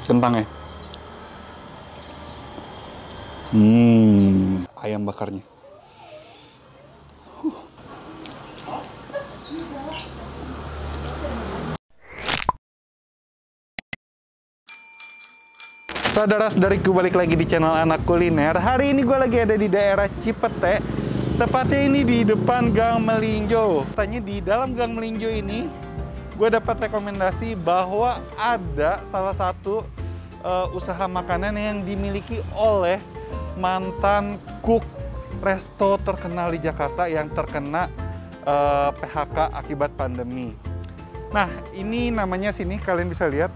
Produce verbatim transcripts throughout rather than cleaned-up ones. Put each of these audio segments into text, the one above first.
kentangnya. Hmm, ayam bakarnya. Huh. Saudara-saudariku, balik lagi di channel Anak Kuliner. Hari ini gue lagi ada di daerah Cipete. Tepatnya ini di depan Gang Melinjo. Tanya di dalam Gang Melinjo ini, gue dapat rekomendasi bahwa ada salah satu uh, usaha makanan yang dimiliki oleh mantan cook resto terkenal di Jakarta yang terkena uh, P H K akibat pandemi. Nah, ini namanya sini kalian bisa lihat.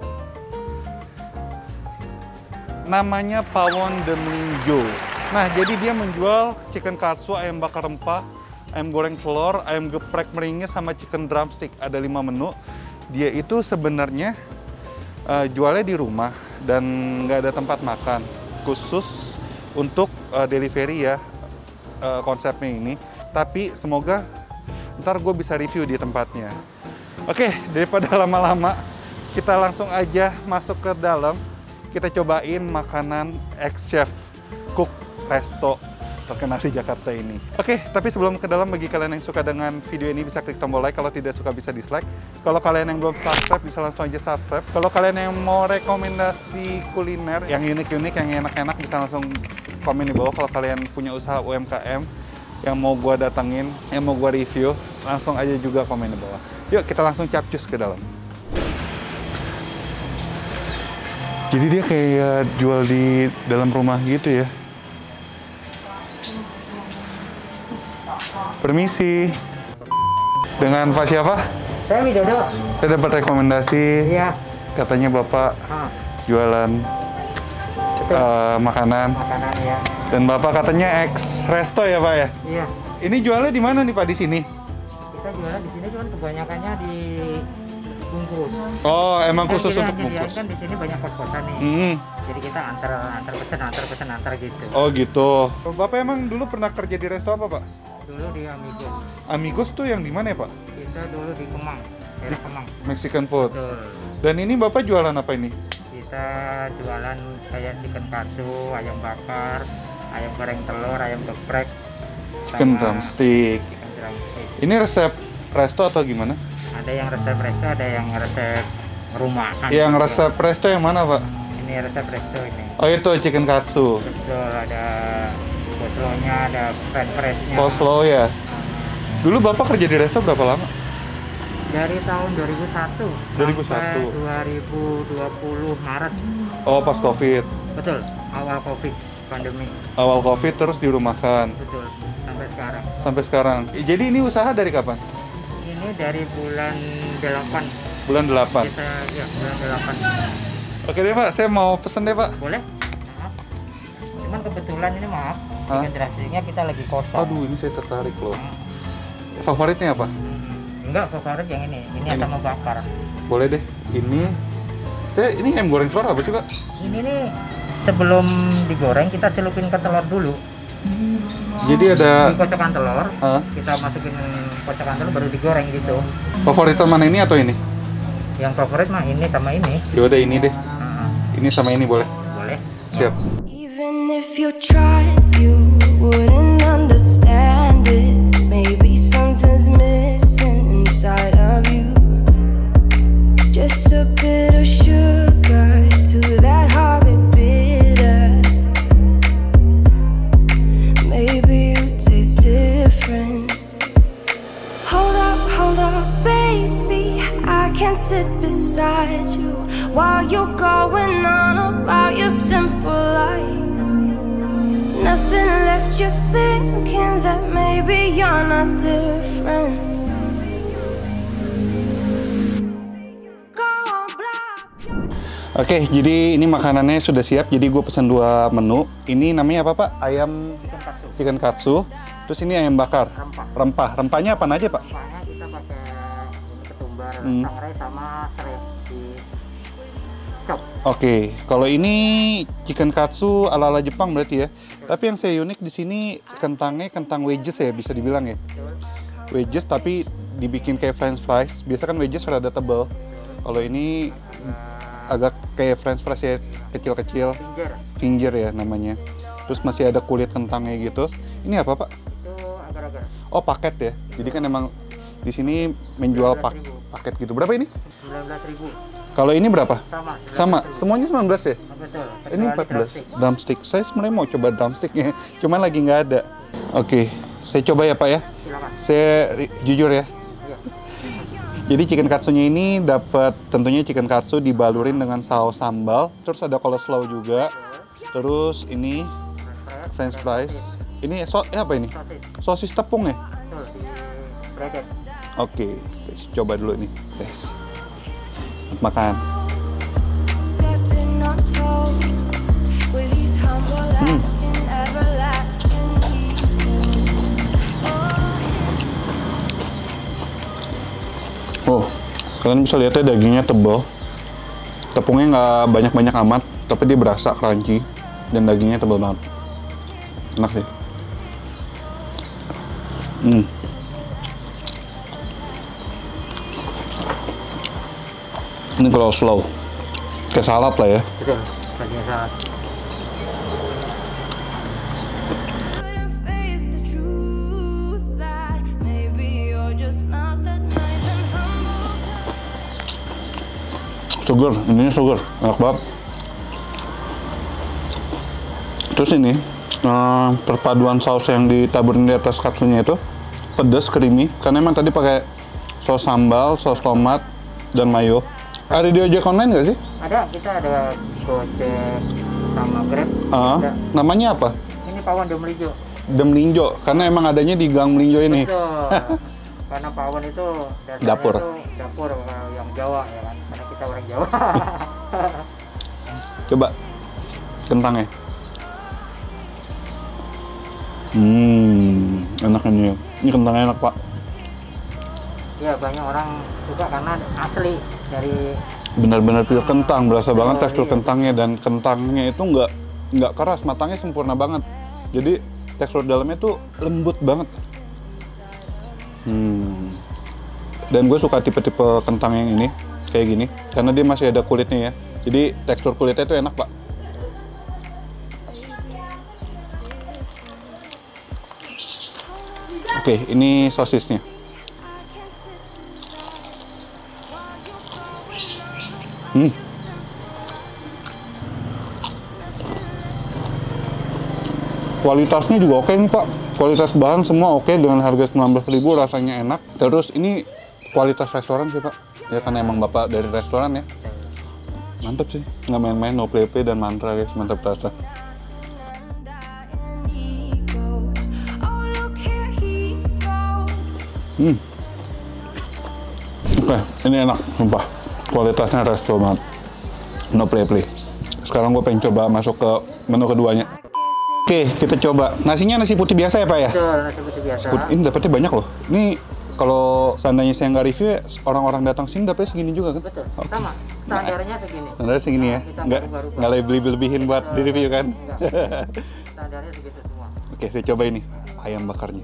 Namanya Pawon de Melinjo. Nah, jadi dia menjual chicken katsu, ayam bakar rempah, ayam goreng telur, ayam geprek meringis, sama chicken drumstick. Ada lima menu. Dia itu sebenarnya uh, jualnya di rumah dan nggak ada tempat makan. Khusus untuk uh, delivery ya uh, konsepnya ini. Tapi semoga ntar gue bisa review di tempatnya. Oke, daripada lama-lama, kita langsung aja masuk ke dalam. Kita cobain makanan ex-chef cook resto terkenal di Jakarta ini. Oke, tapi sebelum ke dalam, bagi kalian yang suka dengan video ini bisa klik tombol like, kalau tidak suka bisa dislike. Kalau kalian yang belum subscribe bisa langsung aja subscribe. Kalau kalian yang mau rekomendasi kuliner yang unik-unik, yang enak-enak bisa langsung komen di bawah. Kalau kalian punya usaha U M K M yang mau gua datengin, yang mau gua review, langsung aja juga komen di bawah. Yuk kita langsung capcus ke dalam. Jadi dia kayak jual di dalam rumah gitu ya. Permisi. Dengan Pak siapa? Saya Widodo. Saya dapat rekomendasi. Iya. Katanya Bapak Ah. jualan uh, makanan. Makanan ya. Dan Bapak katanya ex resto ya Pak ya? Iya. Ini jualnya di mana nih Pak, di sini? Kita jualan di sini cuman kebanyakannya di bungkus. Oh, emang Kan khusus kita untuk yang bungkus. Kan di sini banyak kos-kosan nih. Hmm. Jadi kita antar antar pesan, antar pesan, antar gitu. Oh gitu. Bapak emang dulu pernah kerja di resto apa Pak? Dulu di Amigos. Amigos tuh yang di mana ya Pak? Kita dulu di Kemang, daerah Kemang. Mexican food. Betul. Dan ini Bapak jualan apa ini? Kita jualan kayak chicken katsu, ayam bakar, ayam goreng telur, ayam geprek, Chicken sama drumstick. chicken drumstick. Ini resep resto atau gimana? Ada yang resep resto, ada yang resep rumahan. Yang juga. resep resto yang mana Pak? Ini resep resto ini. Oh itu chicken katsu. Betul, ada coleslawnya, ada french fries-nya. Coleslaw ya. Dulu Bapak kerja di resto berapa lama? Dari tahun dua ribu satu dua ribu satu sampai dua ribu dua puluh Maret. Oh pas Covid. Betul, awal Covid, pandemi. Awal Covid terus dirumahkan. Betul, sampai sekarang. Sampai sekarang. Jadi ini usaha dari kapan? Ini dari bulan delapan. Bulan delapan. Kita ya, bulan delapan. Oke deh Pak, saya mau pesen deh Pak. Boleh? Maaf. Cuman kebetulan ini maaf, Hah? chicken drumstick-nya kita lagi kosong. Aduh, ini saya tertarik loh. Hmm. Favoritnya apa? Enggak, favorit yang ini. Ini, Ini. sama bakar. Boleh deh. Ini saya ini ayam goreng telur apa sih Pak? Ini nih sebelum digoreng kita celupin ke telur dulu. Jadi ada Di kocokan telur, Hah? kita masukin kocokan telur baru digoreng gitu. Favoritnya mana, ini atau ini? Yang favorit mah ini sama ini. Yaudah ini deh. Nah, Ini sama ini boleh. boleh. Siap. Even if you tried, you wouldn't understand it. Maybe something's missing inside of you. Just a bit of sugar to that horrid bitter. Maybe you taste different. Hold up, hold up, baby. I can sit beside you while you're going on about your simple life. Nothing left you thinking that maybe you're not different. Go on, blah. Oke, jadi ini makanannya sudah siap. Jadi gue pesan dua menu. Ini namanya apa Pak? Ayam Chicken katsu. chicken katsu. Terus ini ayam bakar. Rempah. Rempah. Rempahnya apa aja Pak? Rempahnya kita pakai ini ketumbar, Hmm. sangrai sama serai di chop. Oke, kalau ini chicken katsu ala-ala Jepang berarti ya. Tapi yang saya unik di sini kentangnya kentang wedges ya, bisa dibilang ya. Wedges tapi dibikin kayak french fries. Biasa kan wedges rada tebal. Kalau ini agak kayak french fries ya, kecil-kecil. Ginger. Ginger ya namanya. Terus masih ada kulit kentangnya gitu. Ini apa Pak? Itu agar-agar. Oh paket ya. Jadi kan emang di sini menjual pak paket gitu. Berapa ini? sembilan belas ribu. Kalau ini berapa? Sama. Sama. Semuanya sembilan belas ya? Betul. Ini empat belas. Drumstick. Saya sebenarnya mau coba drumsticknya, cuman lagi nggak ada. Oke, saya coba ya Pak ya. Silakan. Saya jujur ya. Iya. Jadi chicken katsunya ini dapat tentunya chicken katsu dibalurin dengan saus sambal, terus ada coleslaw juga. Terus ini french fries. Ini so, eh, apa ini? Sosis. Sosis tepung ya? Betul. Di breaded. Oke, guys, coba dulu nih, guys. Makan. Stepping on toes with these humble and everlasting Oh, kalian bisa lihat ya dagingnya tebal. Tepungnya nggak banyak-banyak amat, tapi dia berasa crunchy dan dagingnya tebal banget. Enak sih. Hmm. Ini kalau slow, kayak salad lah ya. Betul. Bagian salad. couldn't face the truth that maybe you're just not that nice and humble. Sugar, ininya sugar, enak banget. Terus ini eh, perpaduan saus yang ditaburin di atas katsunya itu pedas, creamy, karena emang tadi pakai saus sambal, saus tomat, dan mayo. Ada di ojek online nggak sih? Ada, kita ada Gojek sama Grab. Ah, Ada. namanya apa? Ini pawon de melinjo. The Melinjo, karena emang adanya di Gang Melinjo ini. Betul. Karena pawon itu dasarnya Dapur. itu dapur uh, yang Jawa ya kan. Karena kita orang Jawa. Coba kentangnya. Hmm, enak ini. Ini kentangnya enak Pak. Ya banyak orang suka karena asli dari Benar-benar pure kentang, berasa banget Oh, tekstur iya. kentangnya, dan kentangnya itu nggak nggak keras, matangnya sempurna banget. Jadi tekstur dalamnya tuh lembut banget. Hmm. Dan gue suka tipe-tipe kentang yang ini, kayak gini, karena dia masih ada kulitnya ya. Jadi tekstur kulitnya itu enak Pak. Oke, ini sosisnya. Hmm. Kualitasnya juga oke nih Pak. Kualitas bahan semua oke dengan harga sembilan belas ribu, rasanya enak. Terus ini kualitas restoran sih Pak. Ya karena emang Bapak dari restoran ya. Mantap sih. Nggak main-main, no play play dan mantra guys. Mantap rasa. Oh, look here he goes. Hmm. Oke, ini enak, sumpah. Kualitasnya resto banget. No play play. Sekarang gue pengen coba masuk ke menu keduanya. Oke, kita coba. Nasinya nasi putih biasa ya Pak ya? betul nasi putih biasa. Put- Ini dapetnya banyak loh. Ini kalau seandainya saya nggak review, ya, orang-orang datang sini dapetnya segini juga kan? Betul. Oke. Sama. Standarnya segini. Standarnya segini ya? Kita Nggak, berubah-ubah. nggak lebih-lebihin buat di review kan? Enggak. Standarnya segitu semua. Oke, saya coba ini. Ayam bakarnya.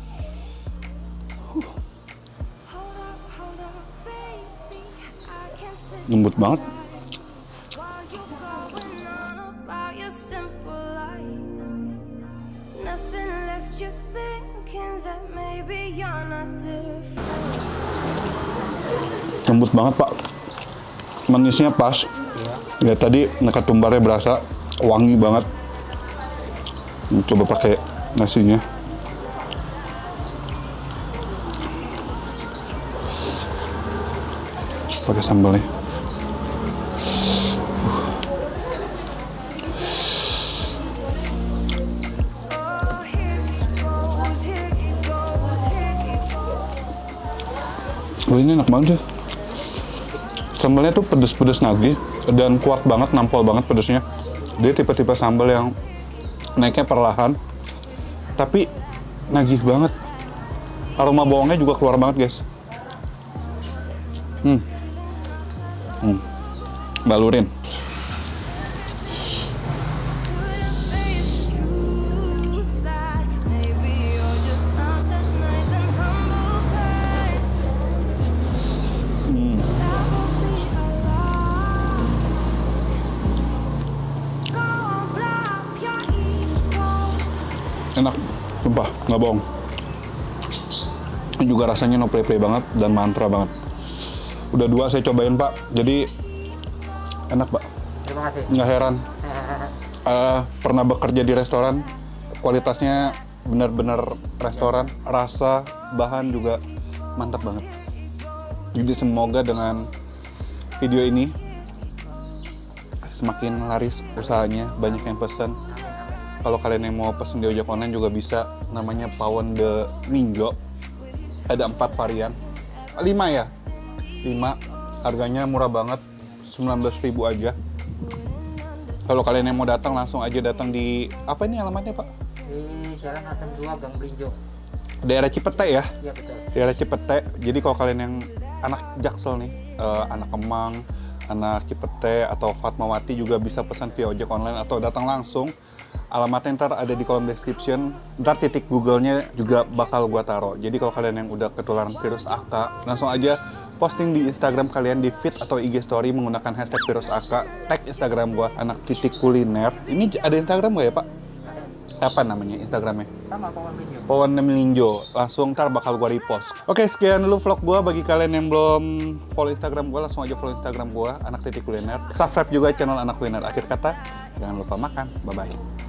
Hold up, hold up, baby. I can sit Lembut banget. while you're going on about your simple life. Nothing left you thinking that maybe you're not different. Lembut banget Pak. Manisnya pas. Iya. Ya tadi ketumbarnya berasa wangi banget. Coba pakai nasinya. Pakai sambalnya. Oh, here he goes, here he goes, here he goes. Oh ini enak banget sih. Sambalnya tuh pedes-pedes nagih dan kuat banget, nampol banget pedesnya. Dia tipe-tipe sambal yang naiknya perlahan, tapi nagih banget. Aroma bawangnya juga keluar banget guys. Hmm. Hmm. Balurin. Couldn't face the truth that maybe you're just not that nice and humble kind. Hmm. That would be a lie. Enak, sumpah, nggak bohong. Ini juga rasanya no play-play banget dan mantra banget. Udah dua saya cobain Pak, jadi enak Pak. Terima kasih. Nggak heran. Uh, pernah bekerja di restoran, kualitasnya benar-benar restoran, rasa, bahan juga mantap banget. Jadi semoga dengan video ini semakin laris usahanya, banyak yang pesan. Kalau kalian yang mau pesen di ojek online juga bisa, namanya Pawon de Minjo. Ada empat varian, lima ya, lima. Harganya murah banget, sembilan belas ribu aja. Kalau kalian yang mau datang langsung aja datang di apa ini alamatnya Pak? Di Jalan Asam dua Gang Blinjo. Daerah Cipete ya? Iya betul. Daerah Cipete. Jadi kalau kalian yang anak Jaksel nih, uh, anak Kemang, anak Cipete atau Fatmawati juga bisa pesan via ojek online atau datang langsung. Alamatnya ntar ada di kolom description. Ntar titik Google-nya juga bakal gua taruh. Jadi kalau kalian yang udah ketularan virus A K, langsung aja posting di Instagram kalian di feed atau I G story menggunakan hashtag virus A K. Tag Instagram gua anak titik kuliner. Ini ada Instagram gak ya Pak? Apa namanya Instagramnya? Sama Pawon Blinjo. Pawon de Melinjo. Langsung ntar bakal gua repost. Oke, sekian dulu vlog gua. Bagi kalian yang belum follow Instagram gua, langsung aja follow Instagram gua anak titik kuliner. Subscribe juga channel anak kuliner. Akhir kata, jangan lupa makan. Bye bye.